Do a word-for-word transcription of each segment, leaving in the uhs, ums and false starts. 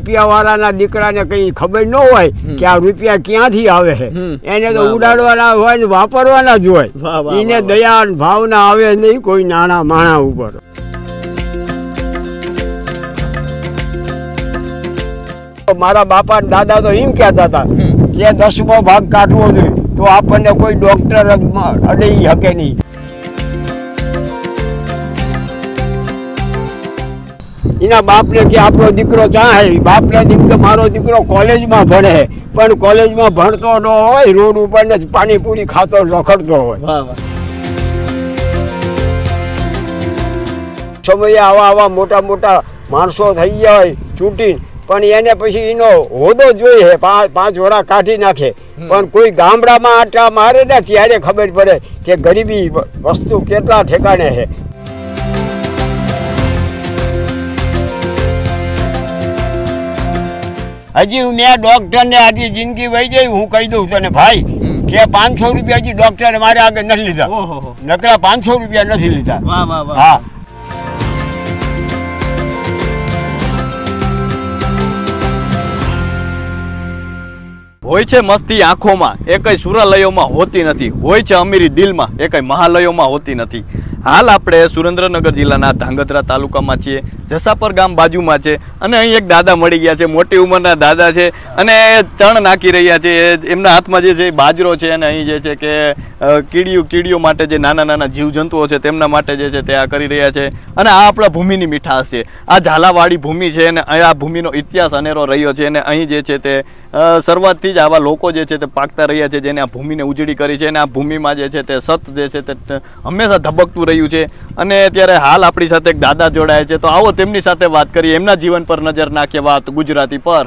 રૂપિયા વાળાના દીકરાને કઈ ખબર ન હોય કે આ રૂપિયા ક્યાંથી આવે છે, એને તો ઉડાડવાના હોય ને વાપરવાના જ હોય. એને દયા ભાવના આવે નહીં કોઈ નાના માણા ઉપર. મારા બાપા દાદા તો એમ કહેતા હતા કે દસમો ભાગ કાઢવો જોઈએ તો આપણને કોઈ ડોક્ટર અડઈ શકે નહીં. એના બાપને કે આપણો દીકરો ચા હે, બાપને દીક તો મારો દીકરો કોલેજમાં ભણે છે, પણ કોલેજમાં ભણતો ન હોય, રોડ ઉપર ને પાણીપુરી ખાતો રખડતો હોય. સમયે આવા આવા મોટા મોટા માણસો થઈ જાય ચૂંટીને, પણ એને પછી એનો હોદો જોઈએ પાંચ પાંચ વરા કાઢી નાખે, પણ કોઈ ગામડામાં આટા મારે ને ત્યારે ખબર પડે કે ગરીબી વસ્તુ કેટલા ઠેકાણે છે. હજી મેં ડોક્ટર ને આટલી જિંદગી વહી જાય, હું કહી દઉં તને ભાઈ કે પાંચસો રૂપિયા હજી ડોક્ટરે મારે આગળ નથી લીધા, નકરા પાંચસો રૂપિયા નથી લીધા. હા, હોય છે મસ્તી આંખોમાં, એ કઈ સુરાલયોમાં હોતી નથી. હોય છે અમીરી દિલમાં, એ કઈ મહાલયોમાં હોતી નથી. હાલ આપણે સુરેન્દ્રનગર જિલ્લાના ધાંગધ્રા તાલુકામાં છીએ. જસાપર ગામ બાજુમાં છે અને અહીં એક દાદા મળી ગયા છે. મોટી ઉંમરના દાદા છે અને ચણ નાખી રહ્યા છે. એમના હાથમાં જે છે બાજરો છે અને અહીં જે છે કે કીડીઓ કીડીઓ માટે જે નાના નાના જીવજંતુઓ છે તેમના માટે જે છે તે આ કરી રહ્યા છે. અને આ આપણા ભૂમિની મીઠાશ છે. આ ઝાલાવાડી ભૂમિ છે અને આ ભૂમિનો ઇતિહાસ અનેરો રહ્યો છે. અને અહીં જે છે તે શરૂઆતથી જ આવા લોકો જે છે તે પાકતા રહ્યા છે, જેને આ ભૂમિને ઉજળી કરી છે. અને આ ભૂમિમાં જે છે તે સત જે છે તે હંમેશા ધબકતું રહ્યું છે. અને અત્યારે હાલ આપણી સાથે એક દાદા જોડાય છે, તો આવો તેમની સાથે વાત કરીએ, એમના જીવન પર નજર નાખીએ વાત ગુજરાતી પર.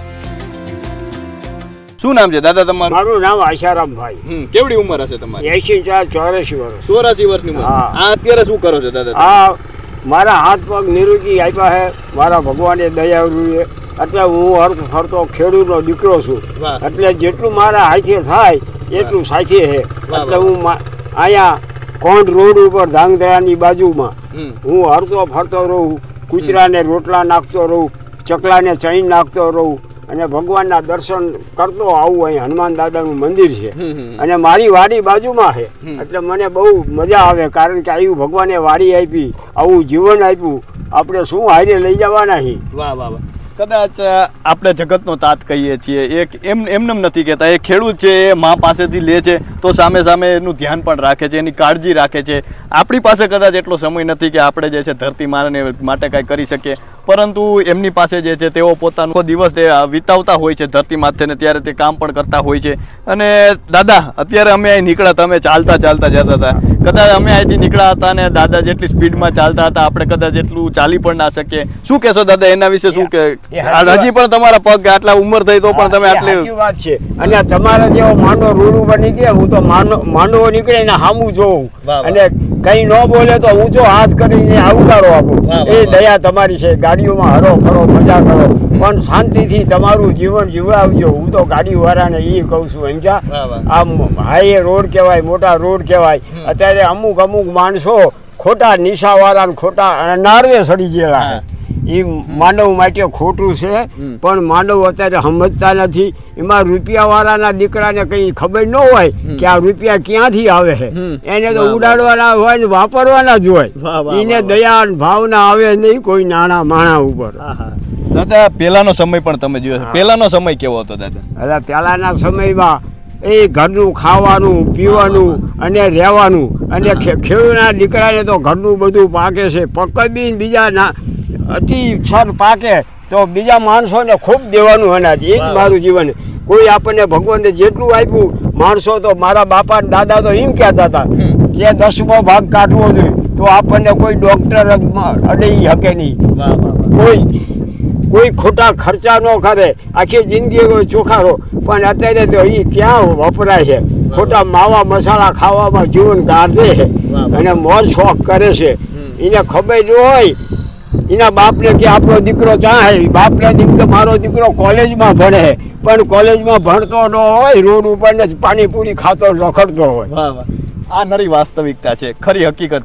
શું નામ છે દાદા તમારું? મારું નામ આશારામભાઈ. કેવડી ઉંમર હશે તમારી? એસી ચાર ચોરાસી વર્ષ. ચોરાસી વર્ષની ઉંમર. આ અત્યારે શું કરો છો દાદા? આ મારા હાથ પગ નિરોગી આપ્યા છે મારા ભગવાને દયાળુએ. એટલે હું હરતો ફરતો ખેડૂતનો દીકરો છું, એટલે જેટલું મારા હાથે થાય એટલું સાથે છે. એટલે હું અહીંયા કોંડ રોડ ઉપર ધાંગધ્રાની બાજુમાં હું હરતો ફરતો રહું, કૂતરાને રોટલા નાખતો રહું, ચકલાને ચૈન નાખતો રહું અને ભગવાનના દર્શન કરતો આવું. અહીં હનુમાન દાદાનું મંદિર છે અને મારી વાડી બાજુમાં છે, એટલે મને બહુ મજા આવે. કારણ કે આવ્યું ભગવાને વાડી આપી, આવું જીવન આપ્યું, આપણે શું હારે લઈ જવાના છીએ. વાહ વાહ વાહ. કદાચ આપણે જગતનો તાત કહીએ છીએ, એક એમ એમને નથી કહેતા. એ ખેડૂત છે, એ મા પાસેથી લે છે તો સામે સામે એનું ધ્યાન પણ રાખે છે, એની કાળજી રાખે છે. આપણી પાસે કદાચ એટલો સમય નથી કે આપણે જે છે ધરતી માને માટે કાંઈ કરી શકીએ, પરંતુ એમની પાસે જે છે તેઓ પોતાનો દિવસ વિતાવતા હોય છે ધરતી માથે ને ત્યારે તે કામ પણ કરતા હોય છે. અને દાદા અત્યારે અમે અહીં નીકળ્યા હતા, અમે ચાલતા ચાલતા જતા હતા. કદાચ અમે અહીંથી નીકળ્યા હતા ને દાદા જેટલી સ્પીડમાં ચાલતા હતા આપણે કદાચ એટલું ચાલી પણ ના શકીએ. શું કહેશો દાદા એના વિશે? શું કે હજી પણ તમારા પગ આટલા ઉંમર થઈ તો પણ તમે આટલી વાત છે. અને તમારા જેવો માંડો રોડ ઉપર નીકળે, હું તો માંડવો નીકળે ને સામું જોઉં અને કઈ ન બોલે તો ઊંચો હાથ કરીને આવકારો આપો. એ દયા તમારી છે. ગાડીઓમાં હરો ફરો, મજા કરો, પણ શાંતિથી તમારું જીવન જીવડાવજો. હું તો ગાડી વાળાને એ કહું છું, સમજ્યા? આમ હાઈ રોડ કહેવાય, મોટા રોડ કહેવાય. અત્યારે અમુક અમુક માણસો ખોટા નિશા વાળા ખોટા નારવે સડી ગયેલા. એ માંડવ માટે ખોટું છે, પણ માંડવ અત્યારે સમજતા નથી. એમાં રૂપિયા વાળાના દીકરાને કઈ ખબર ન હોય કે આ રૂપિયા ક્યાંથી આવે છે, એને તો ઉડાડવાના હોય ને વાપરવાના જ હોય. એને દયા ભાવના આવે નહીં કોઈ નાના માણા ઉપર. દાદા પહેલાનો સમય પણ તમે જોયો, પહેલાનો સમય કેવો હતો દાદા? એટલે પહેલાના સમયમાં એ ઘરનું ખાવાનું પીવાનું અને રહેવાનું, અને ખેડૂતના દીકરાને તો ઘરનું બધું પાકે છે. પકવીને બીજા ના અતિ છર પાકે તો બીજા માણસોને ખૂબ દેવાનું અનાજ. એ જ મારું જીવન. કોઈ આપણને ભગવાને જેટલું આપ્યું, માણસો તો મારા બાપા દાદા તો એમ કહેતા હતા કે દસમો ભાગ કાઢવો જોઈએ તો આપણને કોઈ ડોક્ટર અડઈ શકે નહીં. કોઈ કોઈ ખોટા ખર્ચા ન કરે, આખી જિંદગી ચોખારો. પણ અત્યારે તો એ ક્યાં વપરાય છે? ખોટા માવા મસાલા ખાવામાં જીવન ગાળે છે અને મોજ શોખ કરે છે. એને ખબર ન હોય એના બાપને કે આપણો દીકરો ચા હે, બાપને દીકરો મારો દીકરો કોલેજમાં ભણે છે, પણ કોલેજમાં ભણતો ન હોય, રોડ ઉપર ને પાણીપુરી ખાતો રખડતો હોય. આ નરી વાસ્તવિકતા છે, ખરી હકીકત છે.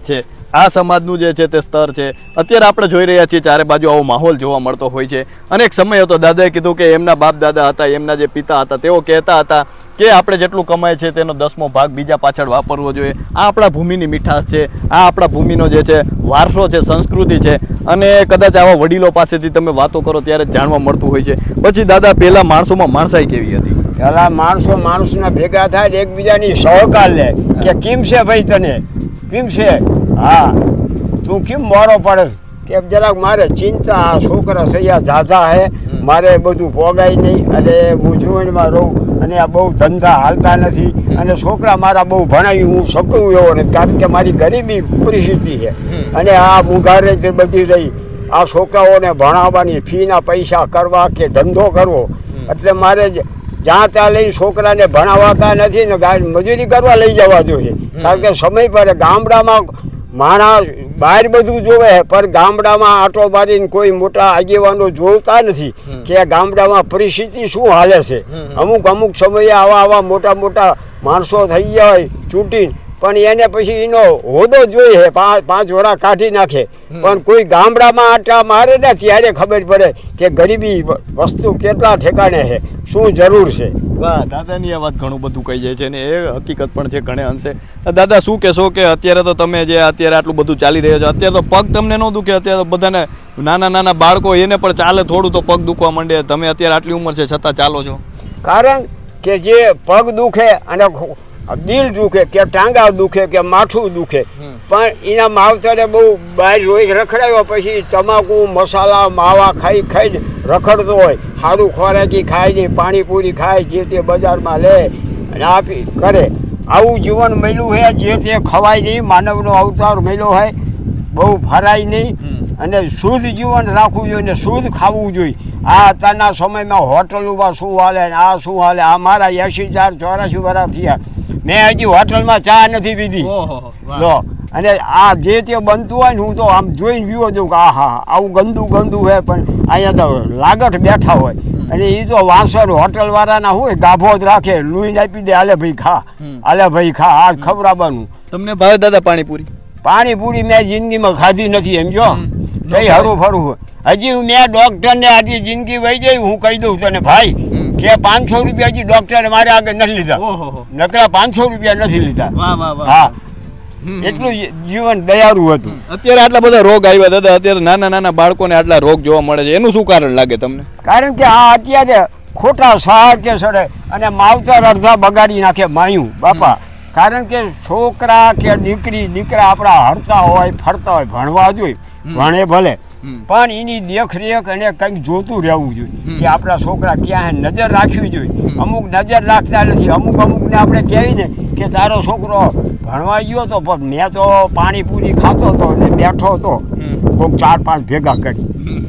આ સમાજનું જે છે તે સ્તર છે. અત્યારે આપણે જોઈ રહ્યા છીએ ચારે બાજુ આવો માહોલ જોવા મળતો હોય છે. અને એક સમય હતો, દાદાએ કીધું કે એમના બાપ દાદા હતા, એમના જે પિતા હતા, તેઓ કહેતા હતા કે આપણે જેટલું કમાય છે તેનો દસમો ભાગ બીજા પાછળ વાપરવો જોઈએ. આ આપણા ભૂમિની મીઠાશ છે, આ આપણા ભૂમિનો જે છે વારસો છે, સંસ્કૃતિ છે. અને કદાચ આવા વડીલો પાસેથી તમે વાતો કરો ત્યારે જાણવા મળતું હોય છે. પછી દાદા, પહેલા માણસોમાં માણસાઈ કેવી હતી? પેલા માણસો માણસના ભેગા થાય ને એકબીજાની સહકાર લે કે કેમ છે ભાઈ, તને કેમ છે, હા તું કેમ મોરો પડે કે જરાક મારે ચિંતા, છોકરા સૈયા ઝાઝા હે, મારે બધું પોગાય નહીં અને હું જીવનમાં રહું અને આ બહુ ધંધા હાલતા નથી અને છોકરા મારા બહુ ભણાવી હું શકું એવો નથી, કારણ કે મારી ગરીબી પરિસ્થિતિ છે અને આ મુઘારે બધી રહી આ છોકરાઓને ભણાવવાની ફીના પૈસા કરવા કે ધંધો કરવો, એટલે મારે જ્યાં ત્યાં લઈ છોકરાને ભણાવતા નથી ને મજૂરી કરવા લઈ જવા જોઈએ, કારણ કે સમય પર ગામડામાં માણસ બહાર બધું જોવે પણ ગામડામાં આટો મારીને કોઈ મોટા આગેવાનો જોતા નથી કે ગામડામાં પરિસ્થિતિ શું હાલે છે. અમુક અમુક સમયે આવા આવા મોટા મોટા માણસો થઈ ગયા હોય ચૂંટીને, પણ એને પછી એનો હોદો જોઈએ પાંચ પાંચ વરા કાઢી નાખે, પણ કોઈ ગામડામાં આટા મારે ને ત્યારે ખબર પડે કે ગરીબી વસ્તુ કેટલા ઠેકાણે છે, શું જરૂર છે. વાહ, દાદાની આ વાત ઘણું બધું કહી જાય છે ને એ હકીકત પણ છે ઘણે અંશે. દાદા, શું કહેશો કે અત્યારે તો તમે જે અત્યારે આટલું બધું ચાલી રહ્યો છે, અત્યારે તો પગ તમને ન દુખે? અત્યારે તો બધાને નાના નાના બાળકો એને પણ ચાલે થોડું તો પગ દુખવા માંડે, તમે અત્યારે આટલી ઉંમર છે છતાં ચાલો છો? કારણ કે જે પગ દુખે અને દિલ દુખે કે ટાંગા દુખે કે માથું દુખે, પણ એના માવતરે બહુ બહાર રોઈ રખડાયો પછી તમાકુ મસાલા માવા ખાઈ ખાઈને રખડતો હોય, સારું ખોરાકી ખાય નહીં, પાણીપુરી ખાય, જે તે બજારમાં લે અને આપી કરે, આવું જીવન મળ્યું છે. જે તે ખવાય નહીં, માનવનો અવતાર મળ્યો હોય, બહુ ફરાય નહીં અને શુદ્ધ જીવન રાખવું જોઈએ ને શુદ્ધ ખાવું જોઈએ. આ અત્યારના સમયમાં હોટલોમાં શું હાલે આ શું હાલે, આ મારા એંશી ચાર ચોરાસી વર્ષ થયા, મેં હજી હોટલમાં ચા નથી પીધી લો, અને આ જે તે બનતું હોય ને હું તો આમ જોઈને પીવો છું કે આ હા આવું ગંદુ ગંદુ હોય, પણ અહીંયા તો લાગઠ બેઠા હોય અને એ તો વાસણ હોટલવાળાના હોય ગાભો જ રાખે, લૂઈને આપી દે, હાલે ભાઈ ખા, હાલે ભાઈ ખા, આ ખવડાવવાનું. તમને ભાવે દાદા પાણીપુરી? પાણીપુરી મેં જિંદગીમાં ખાધી નથી એમ જો, કઈ હરું ફરું હજી મેં ડોક્ટરને આટલી જિંદગી વહી જાય હું કહી દઉં તને ભાઈ કે પાંચસો રૂપિયા હજી ડોક્ટરે મારે આગળ નથી લીધા, નકરા પાંચસો રૂપિયા નથી લીધા. હા, એટલું જીવન દયાળુ હતું. અત્યારે આટલા બધા રોગ આવ્યા દાદા, અત્યારે નાના નાના બાળકોને આટલા રોગ જોવા મળે છે, એનું શું કારણ લાગે તમને? કારણ કે આ અત્યારે ખોટા સહાર કે સડે અને માવતર અડધા બગાડી નાખે માયું બાપા, કારણ કે છોકરા કે દીકરી દીકરા આપણા હરતા હોય ફરતા હોય, ભણવા જોઈએ, ભણે ભલે, પણ એની દેખરેખ અને કંઈક જોતું રહેવું જોઈએ કે આપણા છોકરા ક્યાં નજર રાખવી જોઈએ. અમુક નજર રાખતા નથી, અમુક અમુકને આપણે કહેવી ને કે તારો છોકરો ભણવા ગયો તો પણ મેં તો પાણીપુરી ખાતો હતો ને બેઠો હતો કોઈક ચાર પાંચ ભેગા કરી,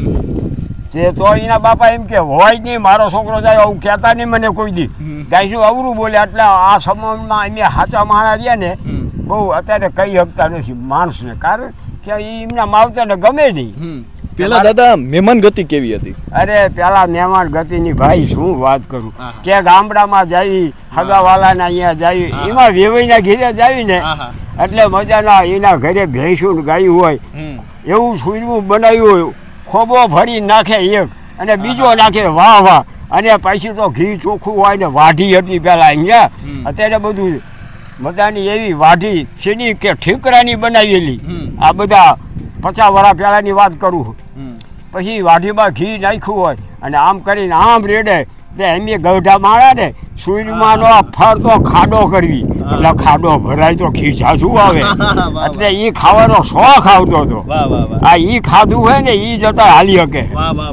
તે તો એના બાપા એમ કે હોય જ નહીં મારો છોકરો જાય, આવું કહેતા નહીં મને કોઈ દી, ગાયશું અવરું બોલે. એટલે આ સમયમાં અમે સાચા માણસ રહ્યા ને બહુ અત્યારે કહી શકતા નથી માણસને, કારણ કે એમના માવતરને ગમે નહીં. પેલા દાદા મહેમાન ગતિ કેવી હતી? અરે પેલા મહેમાન ગતિની ભાઈ શું વાત કરું, કે ગામડામાં જાવી હગાવાલાના અહીંયા જાવી, એમાં વેવાઈના ઘેરે જાવી ને એટલે મજાના એના ઘરે ભેંસું ગાયું હોય એવું સૂર્યું બનાવ્યું હોય, ખોબો ભરી નાખે એક અને બીજો નાખે વાહ વાહ, અને પછી તો ઘી ચોખ્ખું હોય ને વાઢી હતી પેલા અહીંયા, અત્યારે બધું બધાની એવી વાઢી સીડી કે ઠીકરાની બનાવેલી, આ બધા પચાસ વર્ષ પહેલાંની વાત કરું. પછી વાઢીમાં ઘી નાખ્યું હોય અને આમ કરીને આમ રેડે તે એમ ગઢા માળા ને સૂર્યમાંનો ફરતો ખાડો કરવી, એટલે ખાડો ભરાય તો ઘી ઝાઝું આવે, એટલે એ ખાવાનો શોખ આવતો હતો. આ ઈ ખાધું હોય ને ઈ જતા હાલી શકે.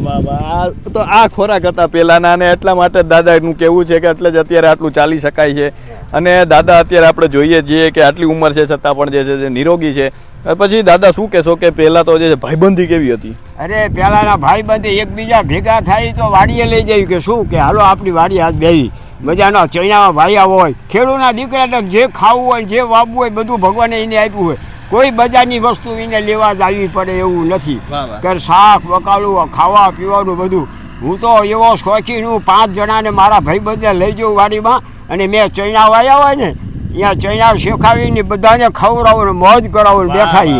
તો આ ખોરાક હતા પેલાના, અને એટલા માટે દાદાનું કેવું છે કે એટલે જ અત્યારે આટલું ચાલી શકાય છે. અને દાદા અત્યારે આપણે જોઈએ છીએ કે આટલી ઉંમર છે છતાં પણ જે છે નિરોગી છે. પછી દાદા શું કહેશો કે પહેલા તો જે ભાઈબંધી કેવી હતી? અરે પહેલાના ભાઈબંધી એકબીજા ભેગા થાય તો વાડીએ લઈ જયું કે શું કે હાલો આપણી વાડી આજ બેવી મજાનો ચૈણામાં ભાઈ આવો હોય, ખેડૂતના દીકરાને જે ખાવું હોય જે વાવવું હોય બધું ભગવાને એને આપ્યું હોય, કોઈ બજારની વસ્તુ એને લેવા જ આવી પડે એવું નથી કે શાક બકાલું ખાવા પીવાનું બધું. હું તો એવો શોખીન હું, પાંચ જણાને મારા ભાઈબંધને લઈ જાઉં વાડીમાં અને મેં ચૈણા વાયા હોય ને અહીંયા ચૈણા શેખાવીને બધાને ખવડાવું ને મોજ કરાવું બેઠા.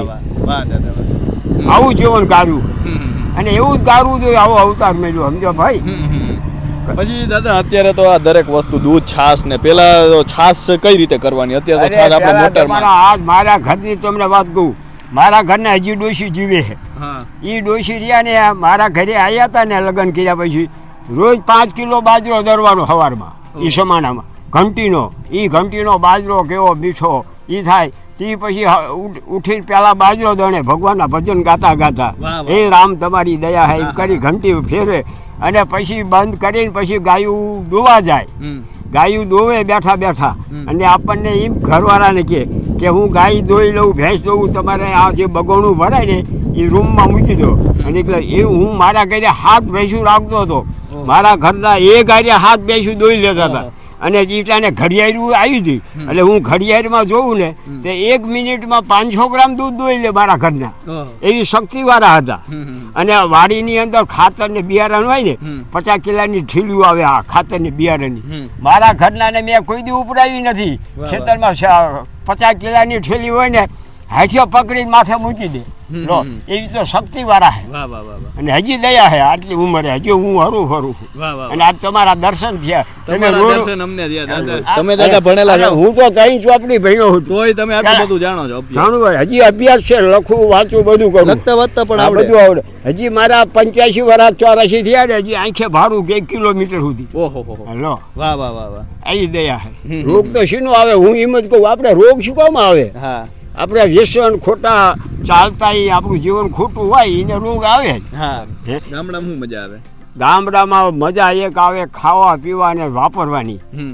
વાહ દાદા વાહ. આવું જીવન ગાળ્યું હમ, હમ, અને એવું જ ગાળવું જોઈએ. આવો અવતાર મેળ્યો, સમજો ભાઈ. હમ, હમ. પછી દાદા અત્યારે તો આ દરેક વસ્તુ દૂધ છાશ ને પેલા તો છાશ કઈ રીતે કરવાની, અત્યારે તો છાશ આપણે અરે મોટરમાં. તમારા આજ મારા ઘરની તમને વાત કહું, મારા ઘરના હજી ડોશી જીવે છે. હા એ ડોશી રહ્યા ને મારા ઘરે આવ્યા હતા ને લગ્ન કર્યા પછી રોજ પાંચ કિલો બાજરો દરવાનો સવારમાં એ સમાણામાં ઘંટીનો. એ ઘંટીનો બાજરો કેવો મીઠો એ થાય. તે પછી હ- ઉઠ- ઉઠીને પેલા બાજરો દણે ભગવાનના ભજન ગાતા ગાતા વાહ, વાહ. હે રામ તમારી દયા હે એમ કરી ઘંટી ફેરવે અને પછી બંધ કરીને પછી ગાયું દોવા જાય. હમ, ગાયું દોવે બેઠા બેઠા હમ. અને આપણને એમ ઘરવાળાને કહે કે હું ગાય દોઈ લઉં, ભેંસ દોઉં, તમારે આ જે બગોણું ભરાય ને એ રૂમમાં મૂકી દો. અને એટલે એ હું મારા ઘરે હાથ ભેંસું રાખતો હતો. મારા ઘરના એ ગારે હાથ ભેંસું દોઈ લેતા હતા. અને જીટાને ઘડિયાળું આવી હતી એટલે હું ઘડિયાળમાં જોઉં ને તે એક મિનિટમાં પાંચસો ગ્રામ દૂધ દોઈ લે મારા ઘરના. એવી શક્તિવાળા હતા. હમ, હમ. અને વાડીની અંદર ખાતર ને બિયારણ હોય ને હમ. પચાસ કિલાની ઠીલીઓ આવે આ ખાતર ને બિયારણની. હમ. મારા ઘરના ને મેં કોઈ દી ઉપડાવી નથી. વાહ, ખેતરમાં શ- પચાસ કિલાની ઠેલી હોય ને હાથીઓ પકડીને માથે મૂકી દે. હમ, લો હમ. એવી તો શક્તિવાળા છે. વાહ વાહ વાહ વાહ. અને હજી દયા છે આટલી ઉંમરે હજી હું હરું ફરું છું. વાહ વાહ અને આજ તમારા દર્શન થયા. તમે તમારા રોડ- દર્શન અમને થયા દાદા. આ- તમે દાદા ભણેલા અને છો હું તો ત્રણ ચોપડી ભણ્યો છું. તોય તમે આટલું બધું જાણો છો અભ્યાસ. જાણું ભાઈ, હજી અભ્યાસ છે, લખવું વાંચવું બધું કરું. લખતા વાંચતા પણ આ આવડે. બધું આવડે. હજી મારા પંચ્યાસી વર્ષ ચોરાશી થયા ને હજી આંખે ભાડું કે એક કિલોમીટર સુધી. ઓહો હો હો. લો વાહ વાહ વાહ વાહ. આવી દયા છે. હમ. રોગ તો શીનો આવે હું એમ જ કહું. આપણે રોગ શું કામ આવે? હા આપણે વ્યસન ખોટા ચાલતા ઈ આપણું જીવન ખોટું હોય એને રોગ આવે જ. હા. હે? ગામડામાં શું મજા આવે? ગામડામાં મજા એક આવે ખાવા પીવા અને વાપરવાની હમ.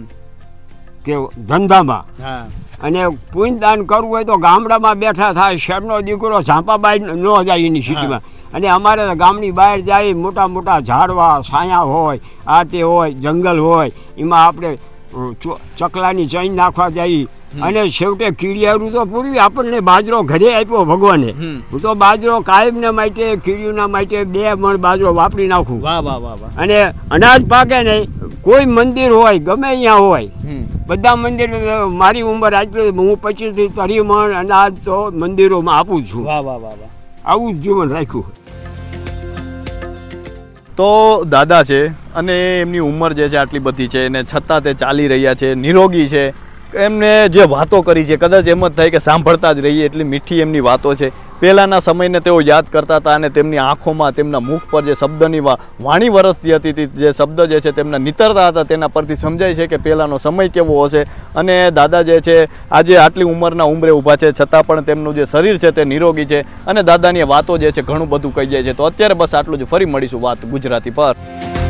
કે ધંધામાં. હા અને પુણ્યદાન કરવું હોય તો ગામડામાં બેઠા થાય. શહેરનો દીકરો ઝાંપા બહાર ન જાય એની સિટીમાં. અને અમારે તો ગામની બહાર જાય, મોટા મોટા ઝાડવા છાયા હોય, આ તે હોય, જંગલ હોય, એમાં આપણે અ, ચો- ચકલાની ચૈન નાખવા જઈએ. અને છેવટે કીડિયારું તો પૂરવી આપણને બાજરો ઘરે આપ્યો ભગવાને. હમ. હું તો બાજરો કાયમને માટે કીડીઓના માટે બે મણ બાજરો વાપરી નાખું. વાહ વાહ વાહ વાહ. અને અનાજ પાકે નહીં, કોઈ મંદિર હોય ગમે અહીંયા હોય, હમ. બધા મંદિર મારી ઉંમર આટલી હું પચીસથી ત્રીસ મણ અનાજ તો મંદિરોમાં આપું છું. વાહ વાહ વાહ વાહ. આવું જ જીવન રાખ્યું. તો દાદા છે અને એમની ઉંમર જે છે આટલી બધી છે ને છતાં તે ચાલી રહ્યા છે, નિરોગી છે. એમને જે વાતો કરી છે કદાચ એમ જ થાય કે સાંભળતા જ રહીએ, એટલી મીઠી એમની વાતો છે. પહેલાંના સમયને તેઓ યાદ કરતા હતા અને તેમની આંખોમાં, તેમના મુખ પર જે શબ્દની વા વાણી વરસતી હતી, તે જે શબ્દ જે છે તેમના નીતરતા હતા, તેના પરથી સમજાય છે કે પહેલાંનો સમય કેવો હશે. અને દાદા જે છે આજે આટલી ઉંમરના ઉંમરે ઊભા છે છતાં પણ તેમનું જે શરીર છે તે નિરોગી છે. અને દાદાની વાતો જે છે ઘણું બધું કહી જાય છે. તો અત્યારે બસ આટલું જ. ફરી મળીશું વાત ગુજરાતી પર.